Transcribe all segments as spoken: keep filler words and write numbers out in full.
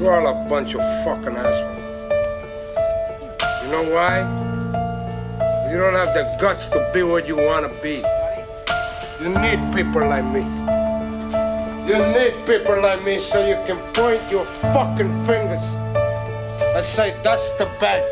You're all a bunch of fucking assholes. You know why? You don't have the guts to be what you want to be. You need people like me. You need people like me so you can point your fucking fingers and say, that's the bad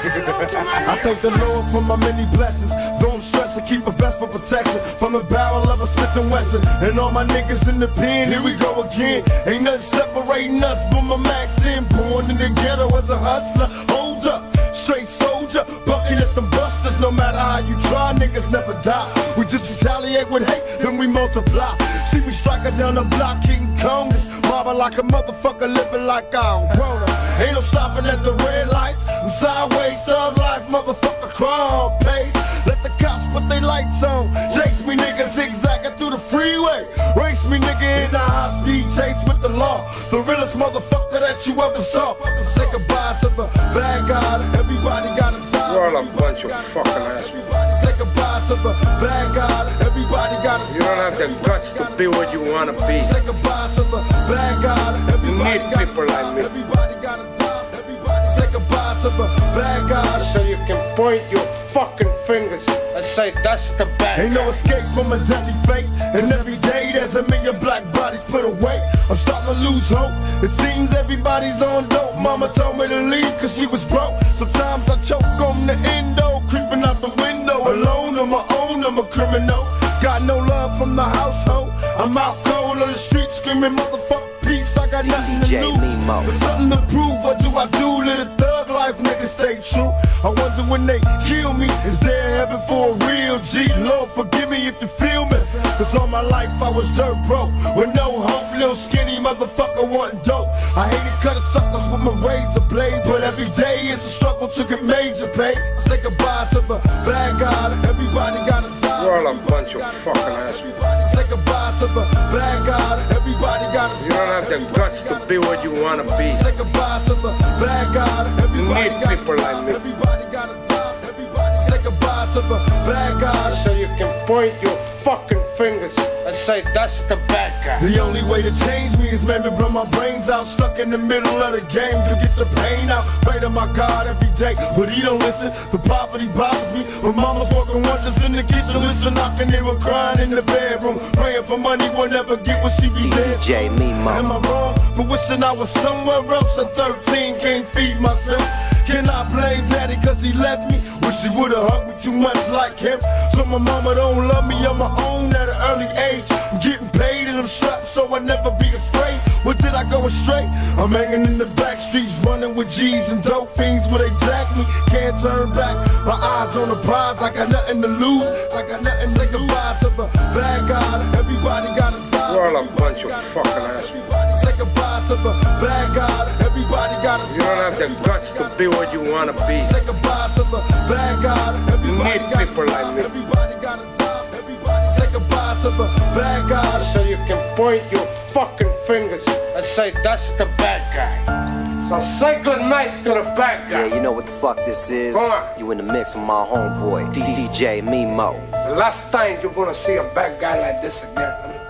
guy. I thank the Lord for my many blessings. Though I'm stressing, keep a vest for protection from the barrel of a Smith and Wesson. And all my niggas in the pen, here we go again. Ain't nothing separating us but my Mac ten. Born in the ghetto as a hustler. Hold up, straight soldier, bucking at them busters. No matter how you try, niggas never die. We just retaliate with hate, then we multiply. See me striking down the block, King Kong. Mobbing like a motherfucker, living like I don't grown up. Ain't no stopping at the red lights. I'm sideways, thug life, motherfucker, crime pace. Let the cops put their lights on. Chase me, nigga, zigzagging through the freeway. Race me, nigga, in a high-speed chase with the law. The realest motherfucker that you ever saw. Say goodbye to the bad guy. Everybody gotta die. You're all a bunch of fucking assholes. Say goodbye to the bad guy. Everybody gotta die. You don't have the guts to be what you want to be. Say goodbye to the bad guy. Everybody you need people like me. Everybody gotta die. Everybody say goodbye to the bad guy. So you can point your fucking fingers and say, that's the bad Ain't guy. no escape from a deadly fate. And every day there's a million black bodies put away. I'm starting to lose hope. It seems everybody's on dope. Mama told me to leave cause she was broke. Sometimes I choke on the endo, creeping out the window. Alone on my own, I'm a criminal. Got no love from the household. I'm out cold on the street screaming motherfuck peace. I got nothing to lose. Mimo. But something to prove. What do I do? Let a thug life nigga stay true. I wonder when they kill me, is there heaven for a real G? Lord forgive me if you feel me. Cause all my life I was dirt broke with no hope, little skinny motherfucker wanting dope. I hated cutting suckers with my razor blade, but every day is a struggle to get major pay. Say goodbye to the bad guy. Everybody gotta die. You're all a bunch of fucking assholes. Say goodbye to the bad guy. Everybody gotta die. You don't have the guts to be what you want to be. Say goodbye to the bad guy. Everybody you need gotta people die. like me. Everybody gotta die. Everybody say goodbye to the bad guy. So you can point your fucking fingers and say, that's the bad guy. The only way to change me is maybe blow my brains out. Stuck in the middle of the game to get the pain out. Pray to my God every day, but he don't listen. The poverty bothers me. But mama's working wonders in the kitchen. Listen, knocking, they were crying in the bedroom. Praying for money, will never get what she be dead. D J Mimo. Am I wrong for wishing I was somewhere else? At thirteen, can't feed myself. Can I blame daddy cause he left me? Wish he would've hugged me too much like him. So my mama don't love me on my own at an early age. I'm getting paid and I'm strapped so I never be afraid. What did I go astray? I'm hanging in the back streets, running with G's and dope fiends where they jack me. Can't turn back, my eyes on the prize. I got nothing to lose, I got nothing to say goodbye to the bad guy. Everybody gotta die. You're all a bunch of fucking assholes. Say goodbye to the bad guy. Everybody gotta die. You don't have the guts to be what you want to be. Say goodbye to the bad guy. Everybody you need people like me. Everybody gotta die. Everybody say goodbye to the bad guy. So you can point your fucking fingers and say, that's the bad guy. So say good night to the bad guy. Yeah, you know what the fuck this is? Come on. You in the mix with my homeboy, D J Mimo. The last time you're gonna see a bad guy like this again.